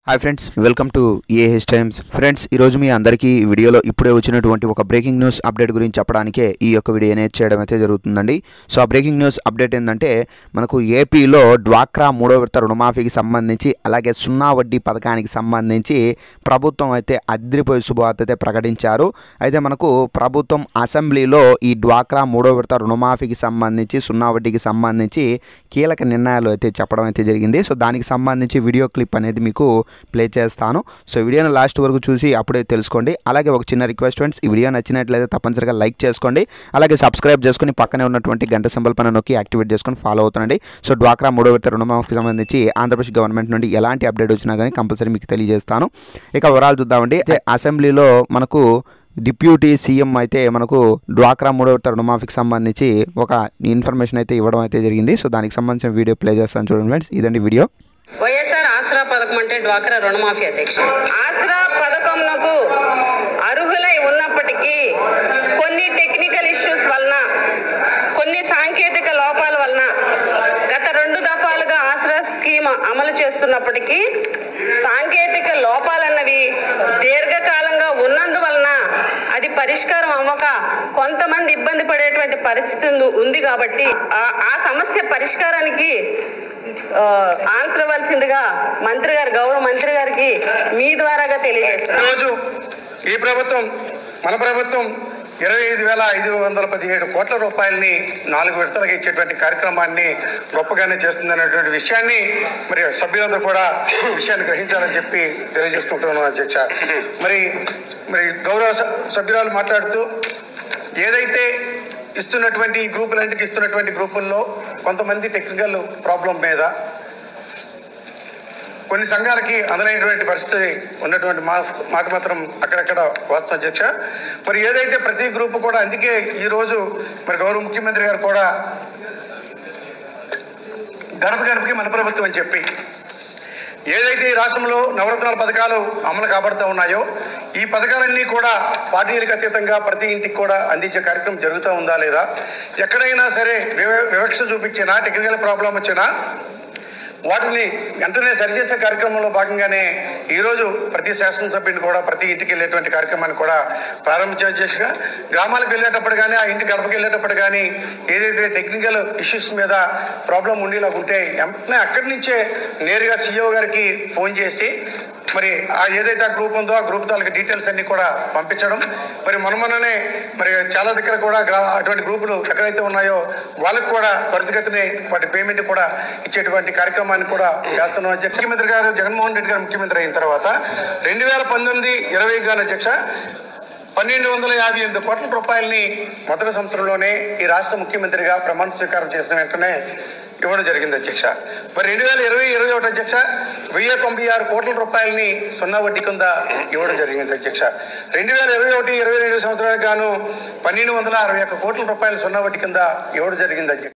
Hi friends, welcome to AH Times. Friends, ఈరోజు మీ అందరికీ వీడియోలో ఇప్పుడే వచ్చినటువంటి ఒక బ్రేకింగ్ న్యూస్ అప్డేట్ గురించి చెప్పడానికే ఈ యొక్క వీడియో అనేది చేయడం అయితే జరుగుతుందండి. సో ఆ బ్రేకింగ్ న్యూస్ అప్డేట్ ఏంటంటే, మనకు ఏపీలో డ్వాక్రా మూడో విడత రుణమాఫీకి సంబంధించి అలాగే సున్నా వడ్డీ పథకానికి సంబంధించి ప్రభుత్వం అయితే అద్రిపోయి శుభవార్త అయితే ప్రకటించారు. అయితే మనకు ప్రభుత్వం అసెంబ్లీలో ఈ డ్వాక్రా మూడో విడత రుణమాఫీకి సంబంధించి సున్నా వడ్డీకి సంబంధించి కీలక నిర్ణయాలు అయితే చెప్పడం అయితే జరిగింది. సో దానికి సంబంధించి వీడియో క్లిప్ అనేది మీకు ప్లే చేస్తాను. సో వీడియోని లాస్ట్ వరకు చూసి అప్పుడే తెలుసుకోండి. అలాగే ఒక చిన్న రిక్వెస్ట్ ఫ్రెండ్స్, ఈ వీడియో నచ్చినట్లయితే తప్పనిసరిగా లైక్ చేసుకోండి. అలాగే సబ్స్క్రైబ్ చేసుకుని పక్కనే ఉన్నటువంటి గంట సింబల్ పైన నొక్కి యాక్టివేట్ చేసుకొని ఫాలో అవుతుండండి. సో డ్వాక్రా మూడో విడత రుణమాఫీకి సంబంధించి ఆంధ్రప్రదేశ్ గవర్నమెంట్ నుండి ఎలాంటి అప్డేట్ వచ్చినా కానీ కంపల్సరీ మీకు తెలియజేస్తాను. ఇక వివరాలు చూద్దామండి. అయితే అసెంబ్లీలో మనకు డిప్యూటీ సీఎం అయితే మనకు డ్వాక్రా మూడో విడత రుణమాఫీకి సంబంధించి ఒక ఇన్ఫర్మేషన్ అయితే ఇవ్వడం అయితే జరిగింది. సో దానికి సంబంధించిన వీడియో ప్లే చేస్తాను, చూడండి ఫ్రెండ్స్. ఇదండి వీడియో. వైఎస్ఆర్ ఆసరా పథకం అంటే డ్వాక్రా రుణమాఫీ అధ్యక్ష. ఆసరా పథకంకు అర్హులై ఉన్నప్పటికీ కొన్ని టెక్నికల్ ఇష్యూస్ వలన, కొన్ని సాంకేతిక లోపాల వలన గత 2 దఫాలుగా ఆసరా స్కీమ్ అమలు చేస్తున్నప్పటికీ సాంకేతిక లోపాలన్నవి దీర్ఘకాలంగా ఉన్నందువలన అది పరిష్కారం అవ్వక కొంతమంది ఇబ్బంది పడేటువంటి పరిస్థితి ఉంది. కాబట్టి ఆ సమస్య పరిష్కారానికి ఆన్సర్ ఇవ్వాల్సిందిగా గౌరవ మంత్రి గారికి మీ ద్వారాగా తెలియజేస్తున్నారు. రోజు ఈ ప్రభుత్వం, మన ప్రభుత్వం 25,517 కోట్ల రూపాయలని 4 విడతలుగా ఇచ్చేటువంటి కార్యక్రమాన్ని గొప్పగానే చేస్తుందనేటువంటి విషయాన్ని మరి సభ్యులందరూ కూడా విషయాన్ని గ్రహించాలని చెప్పి తెలియజేసుకుంటున్నాను అధ్యక్ష. మరి గౌరవ సభ్యురాలు మాట్లాడుతూ ఏదైతే ఇస్తున్నటువంటి గ్రూపులన్నిటికీ ఇస్తున్నటువంటి గ్రూపుల్లో కొంతమంది టెక్నికల్ ప్రాబ్లం మీద కొన్ని సంఘాలకి అందలేనటువంటి పరిస్థితి ఉన్నటువంటి మాట మాత్రం అక్కడక్కడ వాస్తవం అధ్యక్ష. మరి ఏదైతే ప్రతి గ్రూప్ కూడా, అందుకే ఈరోజు మరి గౌరవ ముఖ్యమంత్రి గారు కూడా గడప గడపకి మన ప్రభుత్వం అని చెప్పి ఏదైతే ఈ రాష్ట్రంలో నవరత్నాల పథకాలు అమలు కాబడుతూ ఉన్నాయో ఈ పథకాలన్నీ కూడా పార్టీలకు అతీతంగా ప్రతి ఇంటికి కూడా అందించే కార్యక్రమం జరుగుతూ ఉందా లేదా, ఎక్కడైనా సరే వివక్ష చూపించినా, టెక్నికల్ ప్రాబ్లం వచ్చినా వాటిని వెంటనే సరిచేసే కార్యక్రమంలో భాగంగానే ఈరోజు ప్రతి శాసనసభ్యుని కూడా ప్రతి ఇంటికి వెళ్ళేటువంటి కార్యక్రమాన్ని కూడా ప్రారంభించేగా, గ్రామాలకు వెళ్ళేటప్పుడు కానీ, ఆ ఇంటి గడపకి వెళ్ళేటప్పుడు కానీ ఏదైతే టెక్నికల్ ఇష్యూస్ మీద ప్రాబ్లం ఉండేలాగా ఉంటే వెంటనే అక్కడి నుంచే నేరుగా సీఈఓ గారికి ఫోన్ చేసి మరి ఏదైతే ఆ గ్రూప్ ఉందో ఆ గ్రూప్ తాలూకు డీటెయిల్స్ అన్ని కూడా పంపించడం, మరి మొన్ననే మరి చాలా దగ్గర కూడా అటువంటి గ్రూపులు ఎక్కడైతే ఉన్నాయో వాళ్ళకు కూడా త్వరితగతినే వాటి పేమెంట్ కూడా ఇచ్చేటువంటి కార్యక్రమాన్ని కూడా చేస్తున్నాం అధ్యక్ష. ముఖ్యమంత్రి గారు జగన్మోహన్ రెడ్డి గారు ముఖ్యమంత్రి అయిన తర్వాత 2019-20 గాను అధ్యక్ష 1,258 కోట్ల రూపాయలని మొదటి సంవత్సరంలోనే ఈ రాష్ట్ర ముఖ్యమంత్రిగా ప్రమాణ స్వీకారం చేసిన వెంటనే ఇవ్వడం జరిగింది అధ్యక్ష. మరి 2020-21 అధ్యక్ష 1,096 కోట్ల రూపాయలని సున్నా వడ్డీ కింద ఇవ్వడం జరిగింది అధ్యక్ష. 2021-22 సంవత్సరానికి గాను 1,261 కోట్ల రూపాయలు సున్నా వడ్డీ కింద ఇవ్వడం జరిగింది అధ్యక్ష.